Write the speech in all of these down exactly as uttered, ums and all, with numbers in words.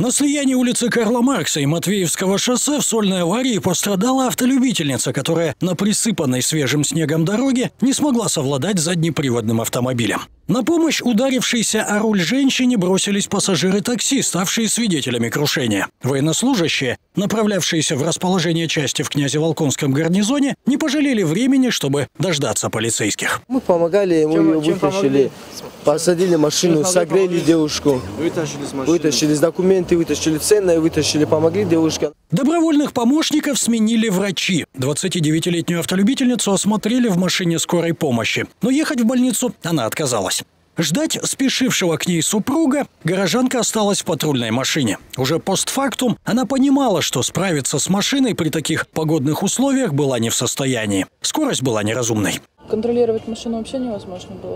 На слиянии улицы Карла Маркса и Матвеевского шоссе в сольной аварии пострадала автолюбительница, которая на присыпанной свежим снегом дороге не смогла совладать с заднеприводным автомобилем. На помощь ударившейся о руль женщине бросились пассажиры такси, ставшие свидетелями крушения. Военнослужащие, направлявшиеся в расположение части в Князеволконском гарнизоне, не пожалели времени, чтобы дождаться полицейских. Мы помогали, мы ее вытащили, посадили машину, согрели девушку, вытащили с машины, вытащили документы, вытащили ценные, вытащили, помогли девушке. Добровольных помощников сменили врачи. двадцатидевятилетнюю автолюбительницу осмотрели в машине скорой помощи, но ехать в больницу она отказалась. Ждать спешившего к ней супруга горожанка осталась в патрульной машине. Уже постфактум она понимала, что справиться с машиной при таких погодных условиях была не в состоянии. Скорость была неразумной. Контролировать машину вообще невозможно было.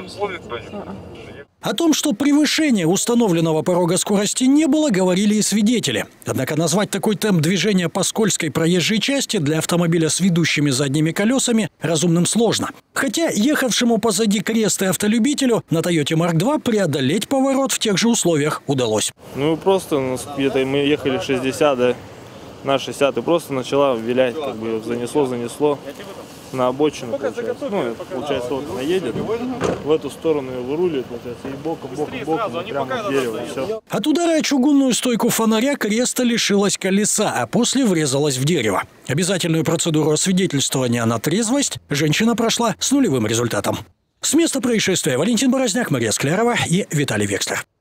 О том, что превышения установленного порога скорости не было, говорили и свидетели. Однако назвать такой темп движения по скользкой проезжей части для автомобиля с ведущими задними колесами разумным сложно. Хотя ехавшему позади Кресты автолюбителю на Тойоте Марк два преодолеть поворот в тех же условиях удалось. Ну просто где-то мы ехали шестьдесят, да, на шестьдесят, и просто начала вилять, как бы занесло, занесло. На обочину, получается. Ну, получается, вот она едет, в эту сторону ее выруливает, получается, и боком, боком, боком, и прямо в дерево, и все. От удара о чугунную стойку фонаря Креста лишилась колеса, а после врезалась в дерево. Обязательную процедуру освидетельствования на трезвость женщина прошла с нулевым результатом. С места происшествия Валентин Борозняк, Мария Склярова и Виталий Векслер.